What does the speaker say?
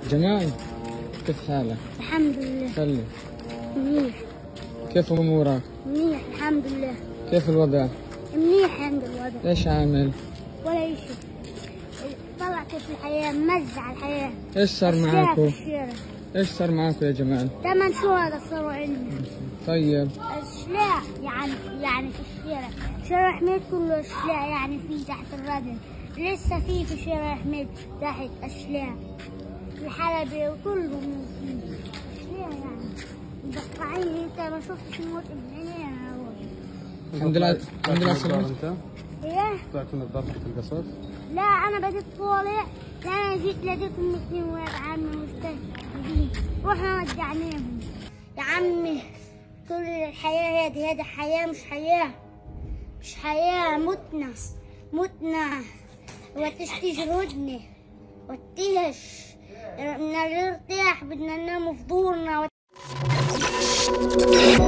جمال، كيف حالك؟ الحمد لله. خلي. منيح. كيف امورك؟ منيح الحمد لله. كيف الوضع؟ منيح عند الوضع. ايش عامل؟ ولا شيء. طلعت في الحياة، ممزع الحياة. ايش صار معاكم؟ في الشارع. ايش صار معاكم يا جمال؟ 8 شهداء صاروا عندنا. طيب. الشلاع يعني في الشارع. شارع حميد كله الشلاع يعني في تحت الردم. لسه في شارع حميد تحت الشلاع. الحلبي وكله الشلاع يعني. مدقعين انت ما شفتش الموت بعينينا. الحمد لله سلامتك. انت؟ ايه؟ طلعت من الدار تحت القصر؟ لا انا بديت طالع. انا جيت لقيتهم الاثنين ولاد عمي مستهدفين. رحنا رجعناهم. يا عمي كل الحياة هذه حياة مش حياة. مش حياة. متنا وتشتي جلودنا وتيهش. بدنا نرتاح، بدنا ننام في دورنا.